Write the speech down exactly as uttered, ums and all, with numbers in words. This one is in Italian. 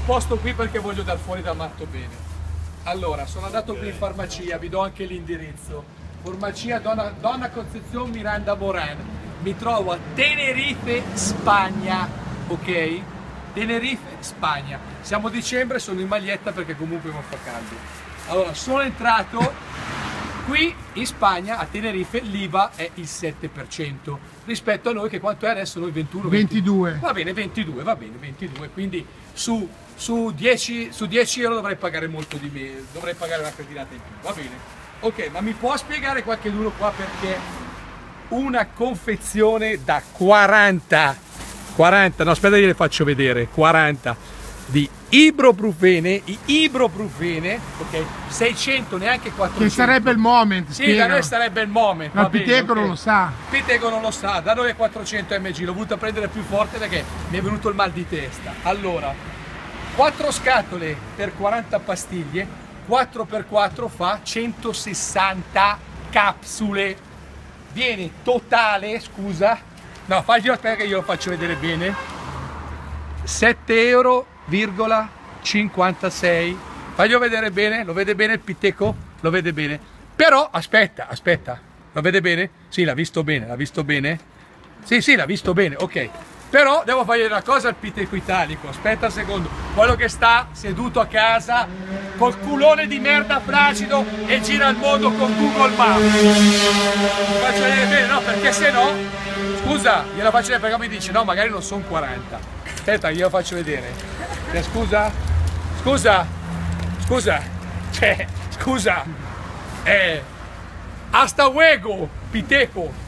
sposto qui perché voglio dar fuori da matto bene. Allora, sono andato qui in farmacia, vi do anche l'indirizzo. Farmacia Donna, Donna Concezione Miranda Moran. Mi trovo a Tenerife, Spagna, ok? Tenerife, Spagna. Siamo a dicembre, sono in maglietta perché comunque non fa caldo. Allora, sono entrato qui in Spagna, a Tenerife, l'I V A è il sette per cento rispetto a noi che quanto è adesso? Noi ventuno, ventidue. Va bene, ventidue, va bene, ventidue, quindi su, su, dieci, su dieci euro dovrei pagare molto di meno, dovrei pagare una cretinata in più, va bene. Ok, ma mi può spiegare qualcuno qua perché una confezione da quaranta, quaranta, no aspetta che le faccio vedere, quaranta di ibuprofene, ibuprofene, ok, seicento, neanche quattrocento. Che sarebbe il moment, sì, spiegalo. da noi sarebbe il moment. Ma va Piteco bene, non okay. lo sa. Piteco non lo sa, da noi è quattrocento milligrammi, l'ho voluto prendere più forte perché mi è venuto il mal di testa. Allora, quattro scatole per quaranta pastiglie, quattro per quattro fa centosessanta capsule. Viene totale, scusa, no, fagli aspetta che io lo faccio vedere bene, sette euro virgola cinquantasei. Faglielo vedere bene, lo vede bene il Piteco? Lo vede bene. Però aspetta, aspetta, lo vede bene? Sì, l'ha visto bene, l'ha visto bene? Sì, sì, l'ha visto bene, ok. Però devo fargli una cosa al Piteco italico, aspetta un secondo. Quello che sta seduto a casa col culone di merda placido e gira il mondo con Google Maps. Lo faccio vedere bene, no? Perché se no, scusa, gliela faccio vedere perché mi dice no, magari non sono quaranta. Aspetta, glielo faccio vedere. Eh, scusa? Scusa? Scusa? Cioè, scusa? Eh, hasta luego, Piteco.